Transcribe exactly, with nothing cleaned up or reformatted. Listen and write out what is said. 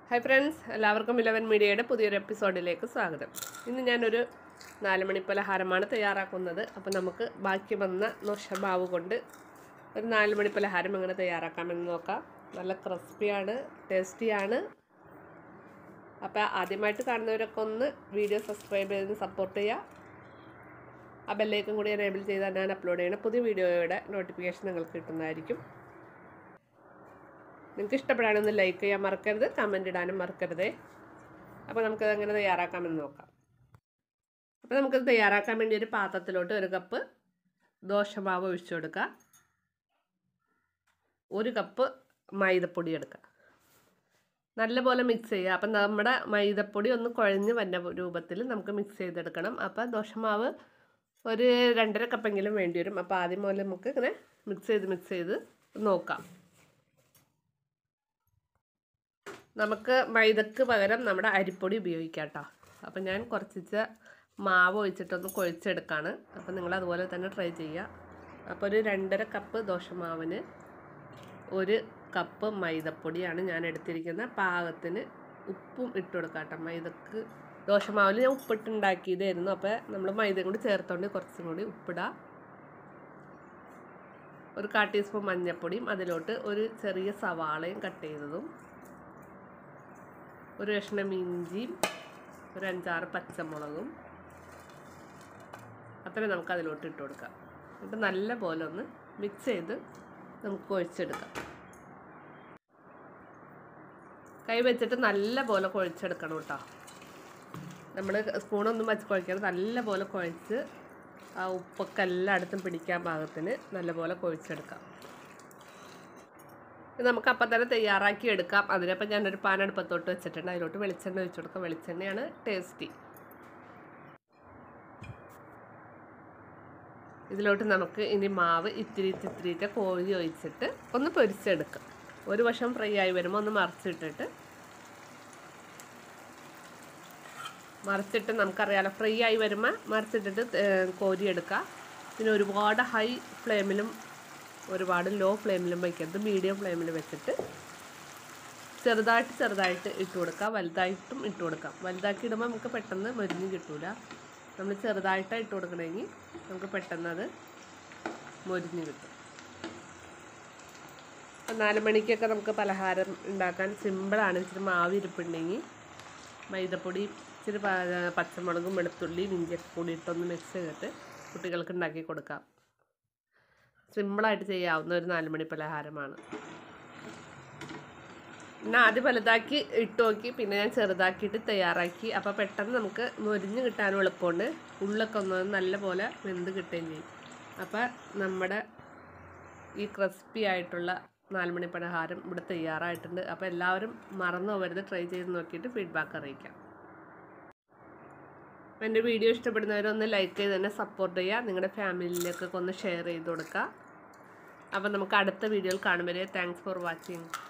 Hi friends, എല്ലാവർക്കും Eleven മീഡിയയുടെ പുതിയൊരു എപ്പിസോഡിലേക്ക് സ്വാഗതം. ഇന്ന് ഞാനൊരു നാല് മണി പലഹാരമാണ് തയ്യാറാക്കുന്നത്. അപ്പോൾ നമുക്ക് ബാക്കി വന്ന നൊഷമാവ് കൊണ്ട് ഒരു നാല് മണി പലഹാരം എങ്ങനെ തയ്യാറാക്കാമെന്ന് നോക്കാം. നല്ല ക്രിസ്പിയാണ്, ടേസ്റ്റിയാണ്. അപ്പോൾ ആദ്യമായിട്ട് കാണുന്നവരൊക്കെ ഒന്ന് വീഡിയോ സബ്സ്ക്രൈബ് ചെയ്ത് സപ്പോർട്ട് ചെയ്യുക. ആ ബെല്ലേക്കും കൂടി എനേബിൾ ചെയ്താൽ ഞാൻ അപ്ലോഡ് ചെയ്യുന്ന പുതിയ വീഡിയോയുടെ നോട്ടിഫിക്കേഷൻ നിങ്ങൾക്ക് കിട്ടുന്നതായിരിക്കും. നിങ്ങൾക്ക് ഇഷ്ടപ്പെടാനൊന്ന് ലൈക്ക് ചെയ്യാൻ മറക്കരുത്, കമൻറ്റ് ഇടാനും മറക്കരുതേ. അപ്പോൾ നമുക്കത് എങ്ങനെ തയ്യാറാക്കാമെന്ന് നോക്കാം. അപ്പോൾ നമുക്കത് തയ്യാറാക്കാൻ വേണ്ടി ഒരു പാത്രത്തിലോട്ട് ഒരു കപ്പ് ദോശമാവ് ഒഴിച്ചു കൊടുക്കുക. ഒരു കപ്പ് മൈദപ്പൊടി എടുക്കുക. നല്ലപോലെ മിക്സ് ചെയ്യുക. അപ്പം നമ്മുടെ മൈദപ്പൊടി ഒന്ന് കുഴഞ്ഞ് വന്ന രൂപത്തിൽ നമുക്ക് മിക്സ് ചെയ്തെടുക്കണം. അപ്പോൾ ദോശമാവ് ഒരു രണ്ടര കപ്പെങ്കിലും വേണ്ടി വരും. അപ്പോൾ ആദ്യം പോലെ നമുക്ക് ഇങ്ങനെ മിക്സ് ചെയ്ത് മിക്സ് ചെയ്ത് നോക്കാം. നമുക്ക് മൈദക്ക് പകരം നമ്മുടെ അരിപ്പൊടി ഉപയോഗിക്കാം കേട്ടോ. അപ്പം ഞാൻ കുറച്ച് മാവ് ഒഴിച്ചിട്ടൊന്ന് കുഴച്ചെടുക്കുകയാണ്. അപ്പം നിങ്ങൾ അതുപോലെ തന്നെ ട്രൈ ചെയ്യുക. അപ്പോൾ ഒരു രണ്ടര കപ്പ് ദോശമാവിന് ഒരു കപ്പ് മൈദപ്പൊടിയാണ് ഞാൻ എടുത്തിരിക്കുന്നത്. പാകത്തിന് ഉപ്പും ഇട്ട് കൊടുക്കാം കേട്ടോ. മൈദക്ക് ദോശമാവിൽ ഞാൻ ഉപ്പിട്ടുണ്ടാക്കിയതായിരുന്നു. അപ്പോൾ നമ്മൾ മൈദയും കൂടി ചേർത്തുകൊണ്ട് കുറച്ചും കൂടി ഉപ്പിടാം. ഒരു കാ ടീസ്പൂൺ മഞ്ഞൾപ്പൊടിയും അതിലോട്ട് ഒരു ചെറിയ സവാളയും കട്ട് ചെയ്തതും, ഒരു കഷ്ണം ഇഞ്ചിയും, ഒരു അഞ്ചാറ് പച്ചമുളകും അത്രയും നമുക്ക് അതിലോട്ട് ഇട്ട് കൊടുക്കാം. എന്നിട്ട് നല്ല പോലെ ഒന്ന് മിക്സ് ചെയ്ത് നമുക്ക് കുഴച്ചെടുക്കാം. കൈ വെച്ചിട്ട് നല്ല പോലെ കുഴച്ചെടുക്കണം കേട്ടോ. നമ്മൾ സ്പൂണൊന്നും വച്ച് കുഴക്കാതെ നല്ല പോലെ കുഴച്ച് ആ ഉപ്പൊക്കെ എല്ലായിടത്തും പിടിക്കാൻ പാകത്തിന് നല്ല പോലെ കുഴച്ചെടുക്കാം. നമുക്ക് അപ്പം തന്നെ തയ്യാറാക്കി എടുക്കാം. അതിനപ്പം ഞാനൊരു പാൻ അടുപ്പത്തോട്ട് വെച്ചിട്ടുണ്ട്. അതിലോട്ട് വെളിച്ചെണ്ണ ഒഴിച്ചു കൊടുക്കാം. വെളിച്ചെണ്ണയാണ് ടേസ്റ്റി. ഇതിലോട്ട് നമുക്ക് ഇനി മാവ് ഇത്തിരി ഇത്തിരിയിട്ട് കോഴി ഒഴിച്ചിട്ട് ഒന്ന് പൊരിച്ചെടുക്കാം. ഒരു വശം ഫ്രൈ ആയി വരുമ്പോൾ ഒന്ന് മറിച്ചിട്ടിട്ട് മറിച്ചിട്ട് നമുക്കറിയാലോ, ഫ്രൈ ആയി വരുമ്പോൾ മറിച്ചിട്ടിട്ട് കോരിയെടുക്കുക. പിന്നെ ഒരുപാട് ഹൈ ഫ്ലെയിമിലും ഒരുപാട് ലോ ഫ്ലെയിമിലും വയ്ക്കരുത്, മീഡിയം ഫ്ലെയിമിൽ വെച്ചിട്ട് ചെറുതായിട്ട് ചെറുതായിട്ട് ഇട്ട് കൊടുക്കുക. വലുതായിട്ടും ഇട്ട് കൊടുക്കാം. വലുതാക്കി ഇടുമ്പോൾ നമുക്ക് പെട്ടെന്ന് മൊരിഞ്ഞ് കിട്ടൂല. നമ്മൾ ചെറുതായിട്ടാണ് ഇട്ട് കൊടുക്കണമെങ്കിൽ നമുക്ക് പെട്ടെന്ന് അത് മൊരിഞ്ഞ് കിട്ടും. നാല് മണിക്കൊക്കെ നമുക്ക് പലഹാരം ഉണ്ടാക്കാൻ സിമ്പിളാണ്. ഇച്ചിരി മാവ് ഇരിപ്പുണ്ടെങ്കിൽ മൈദപ്പൊടി, ഇച്ചിരി പച്ചമുളകും വെളുത്തുള്ളിയും ഇഞ്ചിയൊക്കെ കൂടി ഇട്ടൊന്ന് മിക്സ് ചെയ്തിട്ട് കുട്ടികൾക്ക് ഉണ്ടാക്കി കൊടുക്കാം. സിമ്പിളായിട്ട് ചെയ്യാവുന്ന ഒരു നാല് മണി പലഹാരമാണ്. പിന്നെ ആദ്യം വലുതാക്കി ഇട്ട് നോക്കി, പിന്നെ ഞാൻ ചെറുതാക്കിയിട്ട് തയ്യാറാക്കി. അപ്പോൾ പെട്ടെന്ന് നമുക്ക് മൊരിഞ്ഞ് കിട്ടാനും എളുപ്പമുണ്ട്. ഉള്ളൊക്കെ ഒന്ന് നല്ല പോലെ വെന്ത് കിട്ടുകയും ചെയ്യും. അപ്പോൾ നമ്മുടെ ഈ ക്രിസ്പി ആയിട്ടുള്ള നാല് മണി പലഹാരം ഇവിടെ തയ്യാറായിട്ടുണ്ട്. അപ്പോൾ എല്ലാവരും മറന്നു പോകരുത്, ട്രൈ ചെയ്ത് നോക്കിയിട്ട് ഫീഡ്ബാക്ക് അറിയിക്കാം. എൻ്റെ വീഡിയോ ഇഷ്ടപ്പെടുന്നവരൊന്ന് ലൈക്ക് ചെയ്ത് തന്നെ സപ്പോർട്ട് ചെയ്യുക. നിങ്ങളുടെ ഫാമിലിയിലേക്കൊക്കെ ഒന്ന് ഷെയർ ചെയ്ത് കൊടുക്കുക. അപ്പോൾ നമുക്ക് അടുത്ത വീഡിയോയിൽ കാണും വരെ താങ്ക്സ് ഫോർ വാച്ചിങ്.